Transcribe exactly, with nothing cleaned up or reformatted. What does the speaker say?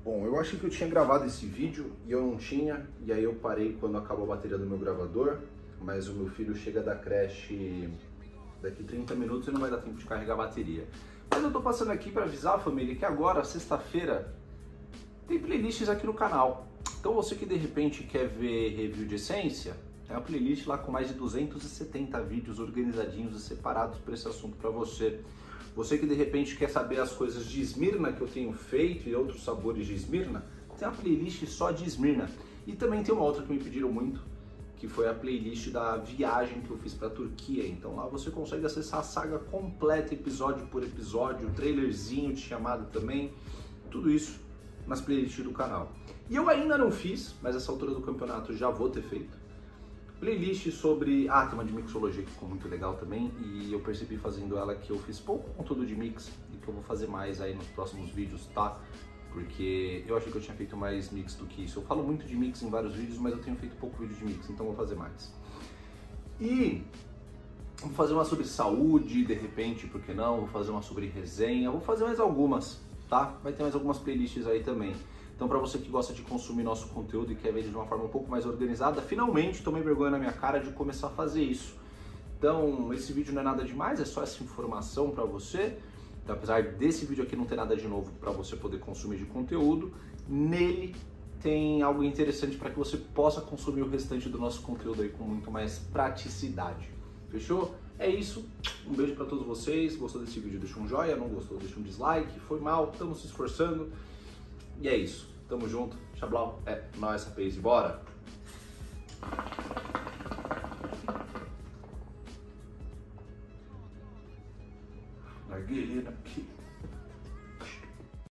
Bom, eu achei que eu tinha gravado esse vídeo e eu não tinha, e aí eu parei quando acabou a bateria do meu gravador, mas o meu filho chega da creche daqui trinta minutos e não vai dar tempo de carregar a bateria. Mas eu tô passando aqui para avisar a família que agora, sexta-feira, tem playlists aqui no canal. Então você que de repente quer ver review de essência, tem uma playlist lá com mais de duzentos e setenta vídeos organizadinhos e separados para esse assunto para você. Você que de repente quer saber as coisas de Esmirna que eu tenho feito e outros sabores de Esmirna, tem uma playlist só de Esmirna. E também tem uma outra que me pediram muito, que foi a playlist da viagem que eu fiz para a Turquia. Então lá você consegue acessar a saga completa, episódio por episódio, trailerzinho de chamada também, tudo isso nas playlists do canal. E eu ainda não fiz, mas essa altura do campeonato já vou ter feito, playlist sobre... Ah, tem uma de mixologia que ficou muito legal também, e eu percebi fazendo ela que eu fiz pouco conteúdo de mix e que eu vou fazer mais aí nos próximos vídeos, tá? Porque eu achei que eu tinha feito mais mix do que isso. Eu falo muito de mix em vários vídeos, mas eu tenho feito pouco vídeo de mix, então vou fazer mais. E vou fazer uma sobre saúde, de repente, por que não? Vou fazer uma sobre resenha, vou fazer mais algumas, tá? Vai ter mais algumas playlists aí também. Então, para você que gosta de consumir nosso conteúdo e quer ver ele de uma forma um pouco mais organizada, finalmente tomei vergonha na minha cara de começar a fazer isso. Então, esse vídeo não é nada demais, é só essa informação para você. Então, apesar desse vídeo aqui não ter nada de novo para você poder consumir de conteúdo, nele tem algo interessante para que você possa consumir o restante do nosso conteúdo aí com muito mais praticidade. Fechou? É isso. Um beijo para todos vocês. Gostou desse vídeo? Deixa um joinha. Não gostou? Deixa um dislike. Foi mal, estamos se esforçando. E é isso, tamo junto, Xablau, é nóis, rapaz, e bora! Narguilha aqui.